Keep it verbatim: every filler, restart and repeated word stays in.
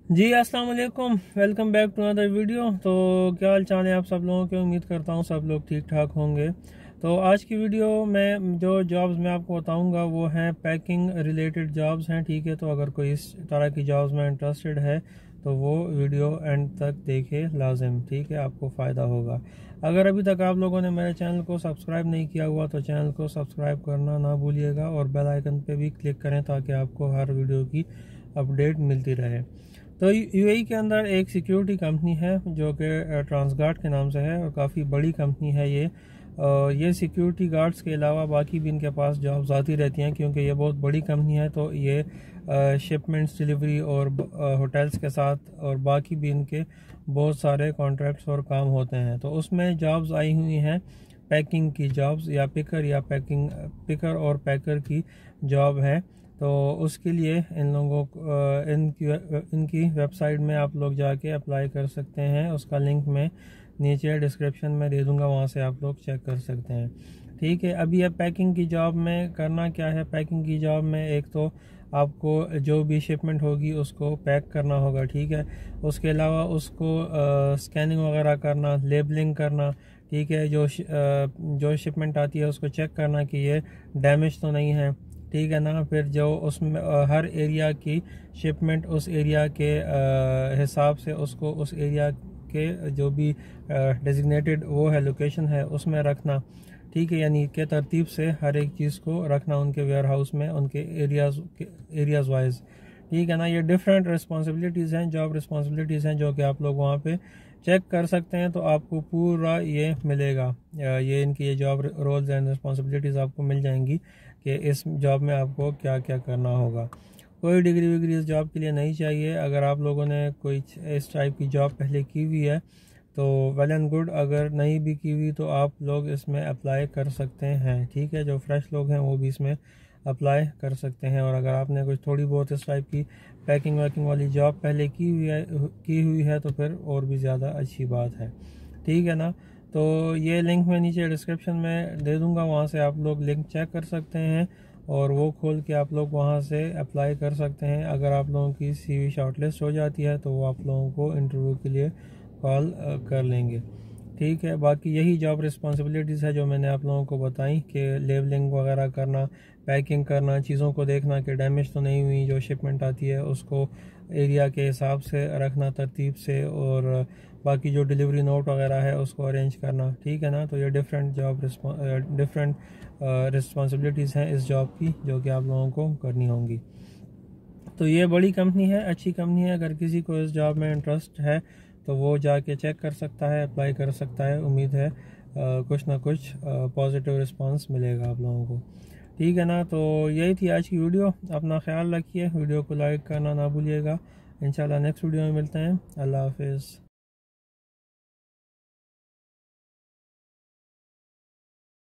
जी अस्सलाम वालेकुम, welcome back to another video. तो क्या हाल चाल है आप सब लोगों के, उम्मीद करता हूँ सब लोग ठीक ठाक होंगे। तो आज की वीडियो में जो जॉब्स मैं आपको बताऊंगा वो हैं पैकिंग रिलेटेड जॉब्स हैं, ठीक है। तो अगर कोई इस तरह की जॉब्स में इंटरेस्टेड है तो वो वीडियो एंड तक देखे लाजिम, ठीक है, आपको फ़ायदा होगा। अगर अभी तक आप लोगों ने मेरे चैनल को सब्सक्राइब नहीं किया हुआ तो चैनल को सब्सक्राइब करना ना भूलिएगा और बेल आइकन पे भी क्लिक करें ताकि आपको हर वीडियो की अपडेट मिलती रहे। तो यूएई के अंदर एक सिक्योरिटी कंपनी है जो कि ट्रांसगार्ड के नाम से है और काफ़ी बड़ी कंपनी है ये। और ये सिक्योरिटी गार्ड्स के अलावा बाकी भी इनके पास जॉब्स आती रहती हैं क्योंकि ये बहुत बड़ी कंपनी है। तो ये शिपमेंट्स, डिलीवरी और होटल्स के साथ और बाकी भी इनके बहुत सारे कॉन्ट्रैक्ट्स और काम होते हैं। तो उसमें जॉब्स आई हुई हैं पैकिंग की जॉब्स, या पिकर या पैकिंग पिकर और पैकर की जॉब है। तो उसके लिए इन लोगों को इनकी इनकी वेबसाइट में आप लोग जाके अप्लाई कर सकते हैं। उसका लिंक मैं नीचे डिस्क्रिप्शन में दे दूंगा, वहाँ से आप लोग चेक कर सकते हैं, ठीक है। अभी अब पैकिंग की जॉब में करना क्या है। पैकिंग की जॉब में एक तो आपको जो भी शिपमेंट होगी उसको पैक करना होगा, ठीक है। उसके अलावा उसको स्कैनिंग वगैरह करना, लेबलिंग करना, ठीक है। जो जो शिपमेंट आती है उसको चेक करना कि ये डैमेज तो नहीं है, ठीक है ना। फिर जो उसमें हर एरिया की शिपमेंट उस एरिया के हिसाब से उसको उस एरिया के जो भी डेजिग्नेटेड वो है लोकेशन है उसमें रखना, ठीक है। यानी के तरतीब से हर एक चीज़ को रखना उनके वेयर हाउस में, उनके एरियाज एरियाज वाइज, ठीक है ना। ये डिफरेंट रिस्पॉन्सिबिलिटीज़ हैं, जॉब रिस्पॉन्सिबिलिटीज़ हैं जो कि आप लोग वहाँ पे चेक कर सकते हैं। तो आपको पूरा ये मिलेगा, ये इनकी ये जॉब रोल्स एंड रिस्पॉन्सिबिलिटीज़ आपको मिल जाएंगी कि इस जॉब में आपको क्या क्या करना होगा। कोई डिग्री विग्री इस जॉब के लिए नहीं चाहिए। अगर आप लोगों ने कोई इस टाइप की जॉब पहले की हुई है तो वेल एंड गुड, अगर नहीं भी की हुई तो आप लोग इसमें अप्लाई कर सकते हैं, ठीक है। जो फ्रेश लोग हैं वो भी इसमें अप्लाई कर सकते हैं। और अगर आपने कुछ थोड़ी बहुत इस टाइप की पैकिंग वैकिंग वाली जॉब पहले की हुई है की हुई है तो फिर और भी ज़्यादा अच्छी बात है, ठीक है ना। तो ये लिंक मैं नीचे डिस्क्रिप्शन में दे दूंगा, वहाँ से आप लोग लिंक चेक कर सकते हैं और वो खोल के आप लोग वहाँ से अप्लाई कर सकते हैं। अगर आप लोगों की सीवी शॉर्टलिस्ट हो जाती है तो वो आप लोगों को इंटरव्यू के लिए कॉल कर लेंगे, ठीक है। बाकी यही जॉब रिस्पॉन्सिबिलिटीज़ है जो मैंने आप लोगों को बताई कि लेबलिंग वगैरह करना, पैकिंग करना, चीज़ों को देखना कि डैमेज तो नहीं हुई, जो शिपमेंट आती है उसको एरिया के हिसाब से रखना तरतीब से, और बाकी जो डिलीवरी नोट वगैरह है उसको अरेंज करना, ठीक है ना। तो ये डिफरेंट जॉब डिफरेंट रिस्पॉन्सिबिलिटीज़ हैं इस जॉब की जो कि आप लोगों को करनी होंगी। तो ये बड़ी कंपनी है, अच्छी कंपनी है। अगर किसी को इस जॉब में इंटरेस्ट है तो वो जाके चेक कर सकता है, अप्लाई कर सकता है। उम्मीद है आ, कुछ ना कुछ पॉजिटिव रिस्पांस मिलेगा आप लोगों को, ठीक है ना। तो यही थी आज की वीडियो। अपना ख्याल रखिए, वीडियो को लाइक करना ना भूलिएगा। इंशाल्लाह नेक्स्ट वीडियो में मिलते हैं। अल्लाह हाफिज़।